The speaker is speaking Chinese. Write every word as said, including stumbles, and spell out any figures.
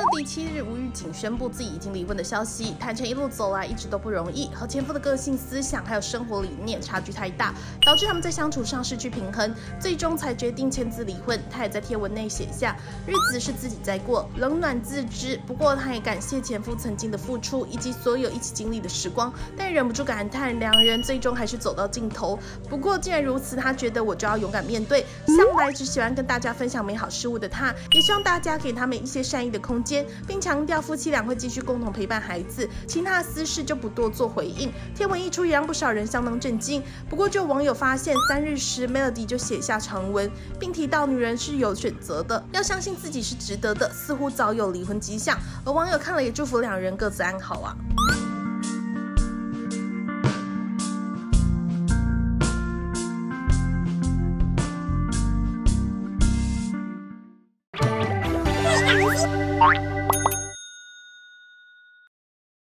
第七日无预警宣布自己已经离婚的消息，坦诚一路走来一直都不容易，和前夫的个性、思想还有生活理念差距太大，导致他们在相处上失去平衡，最终才决定签字离婚。他也在贴文内写下，日子是自己在过，冷暖自知。不过他也感谢前夫曾经的付出以及所有一起经历的时光，但忍不住感叹两人最终还是走到尽头。不过既然如此，他觉得我就要勇敢面对。向来只喜欢跟大家分享美好事物的他，也希望大家给他们一些善意的空间，并强调夫妻俩会继续共同陪伴孩子，其他私事就不多做回应。贴文一出也让不少人相当震惊。不过就有网友发现，三日时 Melody 就写下长文，并提到女人是有选择的，要相信自己是值得的，似乎早有离婚迹象。而网友看了也祝福两人各自安好啊。 Bye.